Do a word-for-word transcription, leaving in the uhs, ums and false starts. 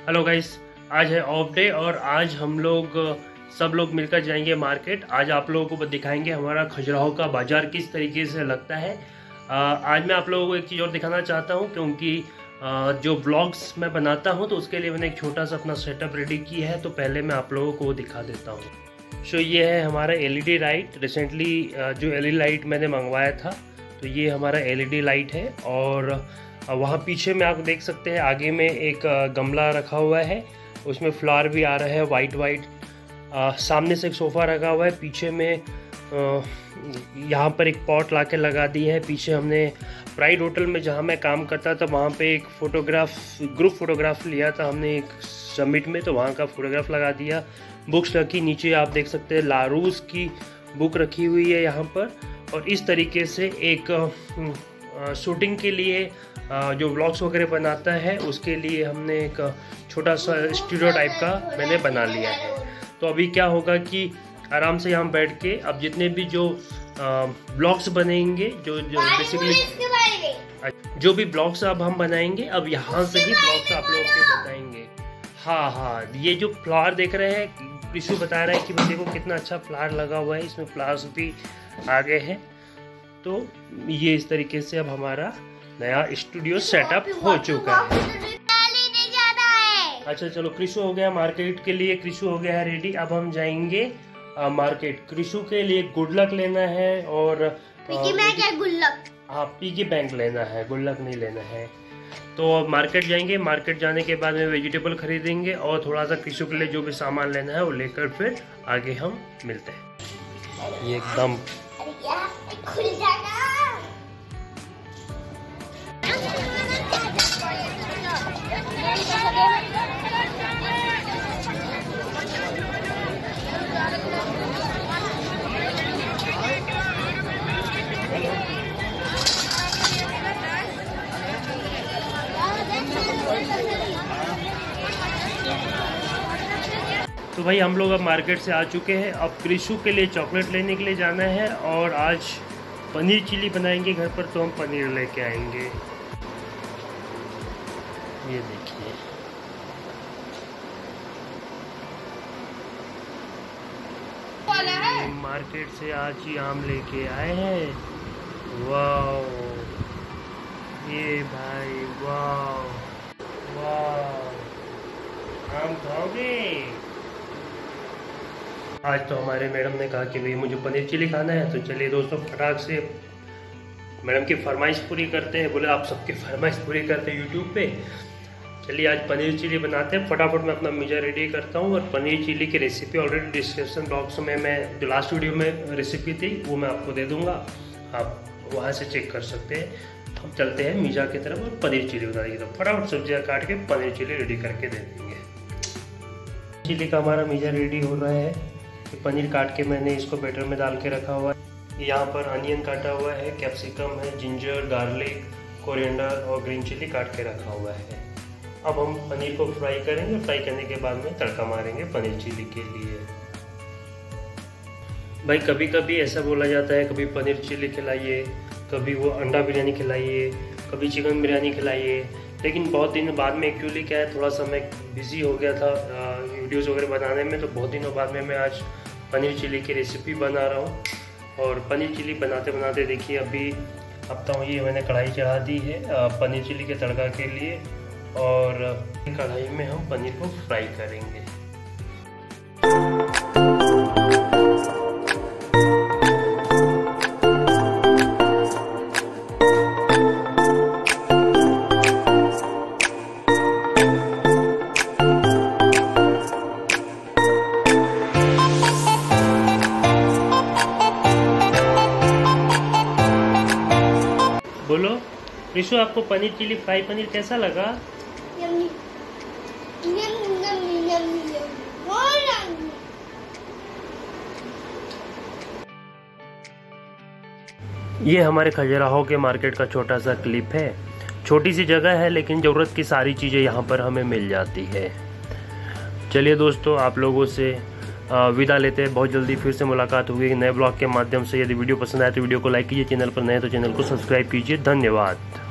Hello guys, आज है of day और आज हम लोग सब लोग मिलकर जाएंगे मार्केट। आज आप लोगों को दिखाएंगे हमारा खजुराहो का बाज़ार किस तरीके से लगता है। आज मैं आप लोगों को एक चीज़ और दिखाना चाहता हूं, क्योंकि जो व्लॉग्स मैं बनाता हूं तो उसके लिए मैंने एक छोटा सा अपना सेटअप रेडी किया है। तो पहले मैं आप लोगों को वो दिखा देता हूं। सो ये है हमारा एलईडी लाइट। रिसेंटली जो एलईडी लाइट मैंने मंगवाया था, तो ये हमारा एलईडी लाइट है। और वहाँ पीछे में आप देख सकते हैं, आगे में एक गमला रखा हुआ है, उसमें फ्लावर भी आ रहा है वाइट वाइट। सामने से एक सोफ़ा रखा हुआ है, पीछे में यहाँ पर एक पॉट लाके लगा दी है। पीछे हमने प्राइड होटल में जहाँ मैं काम करता था वहाँ पे एक फ़ोटोग्राफ ग्रुप फ़ोटोग्राफ लिया था हमने एक समिट में, तो वहाँ का फ़ोटोग्राफ लगा दिया। बुक्स रखी, नीचे आप देख सकते हैं लारूस की बुक रखी हुई है यहाँ पर। और इस तरीके से एक शूटिंग के लिए जो व्लॉग्स वगैरह बनाता है उसके लिए हमने एक छोटा सा स्टूडियो टाइप का मैंने बना लिया है। तो अभी क्या होगा कि आराम से यहाँ बैठ के अब जितने भी जो ब्लॉग्स बनेंगे, जो जो बेसिकली जो भी ब्लॉग्स अब हम बनाएंगे, अब यहाँ से ही ब्लॉग्स आप लोगों के बताएंगे। हाँ हाँ, ये जो फ्लावर देख रहे हैं, कृषु बता रहा है कि देखो कितना अच्छा फ्लावर लगा हुआ है, इसमें फ्लावर्स भी आ गए हैं। तो ये इस तरीके से अब हमारा नया स्टूडियो सेटअप हो चुका है। अच्छा चलो, कृषु हो गया मार्केट के लिए, कृषु हो गया है रेडी। अब हम जाएंगे आ, मार्केट। कृषु के लिए गुड लक लेना है और पिगी बैंक है, गुड लक। हाँ, पिगी बैंक लेना है, गुड लक नहीं लेना है। तो अब मार्केट जाएंगे, मार्केट जाने के बाद में वेजिटेबल खरीदेंगे और थोड़ा सा कृषु के लिए जो भी सामान लेना है वो लेकर फिर आगे हम मिलते हैं। ये एकदम खुल जाएगा। तो भाई हम लोग अब मार्केट से आ चुके हैं। अब कृषु के लिए चॉकलेट लेने के लिए जाना है और आज पनीर चिली बनाएंगे घर पर, तो हम पनीर लेके आएंगे। ये देखिए, मार्केट से आज ही आम लेके आए हैं। वाह, ये भाई वाह वाह, आम खाओगे? आज तो हमारे मैडम ने कहा कि भाई मुझे पनीर चिली खाना है, तो चलिए दोस्तों फटाक से मैडम की फरमाइश पूरी करते हैं। बोले आप सबकी फरमाइश पूरी करते हैं यूट्यूब पे, चलिए आज पनीर चिली बनाते हैं। फटाफट मैं अपना मीजा रेडी करता हूँ। और पनीर चिली की रेसिपी ऑलरेडी डिस्क्रिप्शन बॉक्स में मैं जो लास्ट वीडियो में रेसिपी थी वो मैं आपको दे दूँगा, आप वहाँ से चेक कर सकते हैं। हम चलते हैं मीजा की तरफ और पनीर चिली बनाएंगे। तो फटाफट सब्जियाँ काट के पनीर चिली रेडी करके दे देंगे। चिली का हमारा मीजा रेडी हो रहा है। पनीर काट के मैंने इसको बैटर में डाल के रखा हुआ है। यहाँ पर अनियन काटा हुआ है, कैप्सिकम है, जिंजर, गार्लिक, कोरिएंडर और ग्रीन चिली काट के रखा हुआ है। अब हम पनीर को फ्राई करेंगे। फ्राई करने के बाद में तड़का मारेंगे पनीर चिली के लिए। भाई कभी कभी ऐसा बोला जाता है, कभी पनीर चिली खिलाइए, कभी वो अंडा बिरयानी खिलाइए, कभी चिकन बिरयानी खिलाइए। लेकिन बहुत दिनों बाद में एक्चुअली क्या है, थोड़ा सा मैं बिज़ी हो गया था वीडियोस वगैरह बनाने में, तो बहुत दिनों बाद में मैं आज पनीर चिली की रेसिपी बना रहा हूँ। और पनीर चिली बनाते बनाते देखिए अभी अब तो ये मैंने कढ़ाई चढ़ा दी है पनीर चिली के तड़का के लिए, और कढ़ाई में हम पनीर को फ्राई करेंगे। बोलो कृषु, आपको पनीर चिली फ्राई पनीर कैसा लगा? Yummy, yummy, yummy, yummy, yummy. ये हमारे खजुराहो के मार्केट का छोटा सा क्लिप है। छोटी सी जगह है लेकिन ज़रूरत की सारी चीज़ें यहाँ पर हमें मिल जाती है। चलिए दोस्तों, आप लोगों से विदा लेते हैं। बहुत जल्दी फिर से मुलाकात होगी नए ब्लॉग के माध्यम से। यदि वीडियो पसंद आए तो वीडियो को लाइक कीजिए, चैनल पर नए तो चैनल को सब्सक्राइब कीजिए। धन्यवाद।